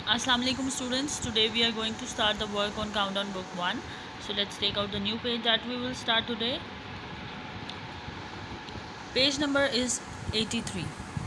Assalamu alaikum students. Today we are going to start the work on Countdown Book 1. So let's take out the new page that we will start today. Page number is 83.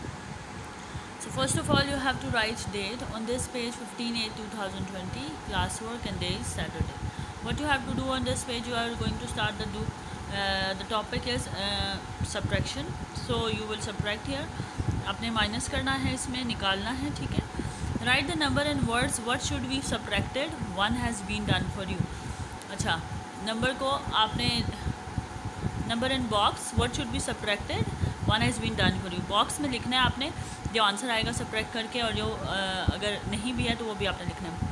So first of all you have to write date on this page 15/8/2020, classwork and day is Saturday. What you have to do on this page, you are going to start the topic is subtraction. So you will subtract here. आपने minus करना है, इसमें निकालना है, ठीक है. Write the number and words what should be subtracted, one has been done for you. अच्छा, number को आपने number and box what should be subtracted, one has been done for you. Box में लिखना है आपने जो आंसर आएगा subtract करके, और जो अगर नहीं भी है तो वो भी आपने लिखना है.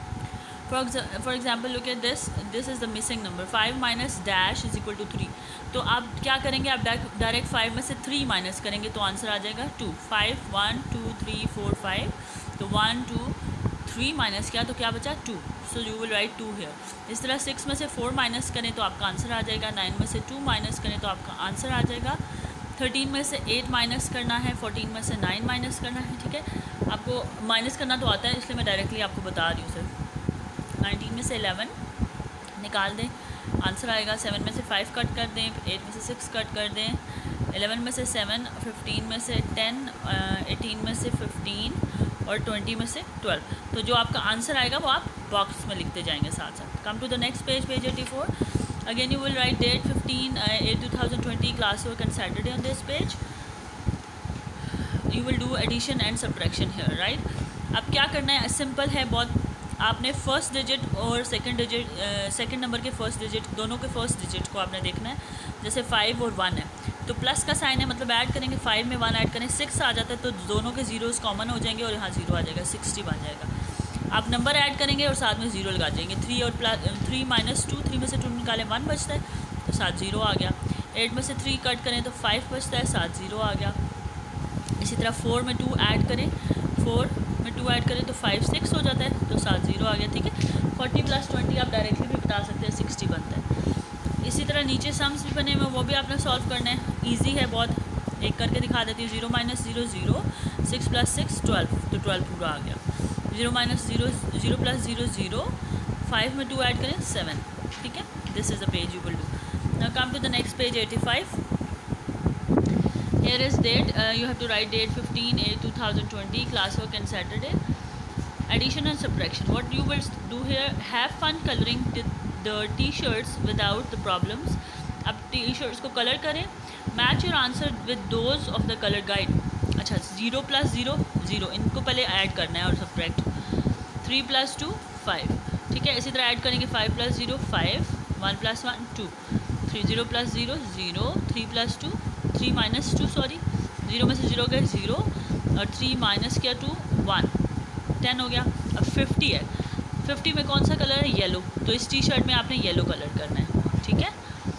For example look at this is the missing number. 5 minus dash is equal to 3. तो आप क्या करेंगे, आप डायरेक्ट 5 में से 3 माइनस करेंगे तो आंसर आ जाएगा 2. 5 1 2 3 4 5. तो 1 2 3 माइनस किया तो क्या बचा 2. So you will write 2 here. इस तरह 6 में से 4 माइनस करें तो आपका आंसर आ जाएगा. 9 में से 2 माइनस करें तो आपका आंसर आ जाएगा. 13 में से 8 माइनस करना है. 14 में से 9 माइनस करना है, ठीक है. आपको माइनस करना तो आता है, इसलिए मैं डायरेक्टली आपको बता रही हूँ सिर्फ. 19 में से 11 निकाल दें, आंसर आएगा. 7 में से 5 कट कर दें, 8 में से 6 कट कर दें, 11 में से 7, 15 में से 10, 18 में से 15 और 20 में से 12. तो जो आपका आंसर आएगा वो आप बॉक्स में लिखते जाएंगे साथ साथ. Come to the next page, page 84. Again you will write date 15/8/2020, class work and Saturday on this page. You will do addition and subtraction here, right. अब क्या करना है, सिंपल है बहुत. आपने फर्स्ट डिजिट और सेकंड नंबर के first digit, दोनों के फर्स्ट डिजिट को आपने देखना है. जैसे 5 और 1 है तो प्लस का साइन है, मतलब ऐड करेंगे. 5 में 1 ऐड करें, 6 आ जाता है तो दोनों के जीरोस कॉमन हो जाएंगे और यहाँ 0 आ जाएगा, 60 बन जाएगा. आप नंबर ऐड करेंगे और साथ में 0 लगा देंगे. 3 माइनस 2, 3 में से 2 निकालें 1 बचता है तो साथ 0 आ गया. 8 में से 3 कट करें तो 5 बचता है, साथ 0 आ गया. इसी तरह 4 में 2 ऐड करें, 4 में 2 ऐड करें तो 5 6 हो जाता है तो साथ 0 आ गया, ठीक है. 40 + 20 आप डायरेक्टली भी बता सकते हैं, 60 बनता है. इसी तरह नीचे सम्स भी बने हुए, वो भी आपने सॉल्व करना है. ईजी है बहुत, एक करके दिखा देती हूँ. 0 - 0 0, 6 + 6 12, तो 12 पूरा आ गया. 0 - 0 0 + 0 0, 5 में 2 ऐड करें 7, ठीक है. This is the page you will do. Now come to the next page 85. Here is date. You have to write date 15/8/2020, classwork and Saturday. Addition and subtraction. What you will do here, have fun coloring the t-shirts without the problems. अब t-shirts को colour करें. Match your answer with those of the color guide. अच्छा, 0 + 0 0, इनको पहले add करना है और subtract. 3 + 2 5, ठीक है. इसी तरह ऐड करेंगे. 5 + 0 5, 1 + 1 2, 0 + 0 0, 3 + 2 3 - 2 सॉरी, 0 में से 0 गए 0 और 3 माइनस किया 2 1, 10 हो गया. अब 50 है. 50 में कौन सा कलर है, येलो, तो इस टी शर्ट में आपने येलो कलर करना है, ठीक है.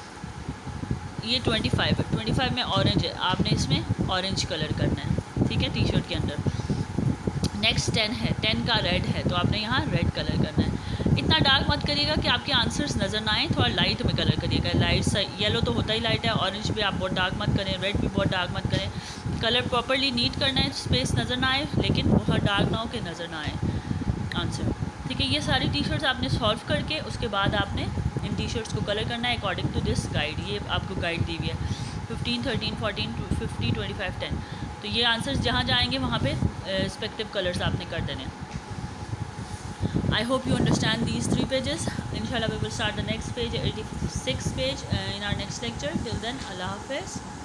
ये 25 है. 25 में ऑरेंज है, आपने इसमें ऑरेंज कलर करना है, ठीक है, टी शर्ट के अंदर. नेक्स्ट 10 है, 10 का रेड है तो आपने यहाँ रेड कलर करना है. इतना डार्क मत करिएगा कि आपके आंसर्स नज़र ना आए, थोड़ा लाइट में कलर करिएगा. लाइट सा येलो तो होता ही लाइट है, ऑरेंज भी आप बहुत डार्क मत करें, रेड भी बहुत डार्क मत करें. कलर प्रॉपरली नीट करना है, स्पेस नज़र ना आए लेकिन बहुत डार्क ना हो कि नज़र ना आए आंसर, ठीक है. ये सारी टी शर्ट्स आपने सॉल्व करके उसके बाद आपने इन टी शर्ट्स को कलर करना है अकॉर्डिंग टू दिस गाइड. ये आपको गाइड दी हुई है 15 13 14 50 25 10. तो ये आंसर्स जहाँ जाएंगे वहाँ पे रिस्पेक्टिव कलर्स आपने कर देने. I hope you understand these 3 pages. Inshallah we will start the next page, 86 page, in our next lecture. Till then, Allah Hafiz.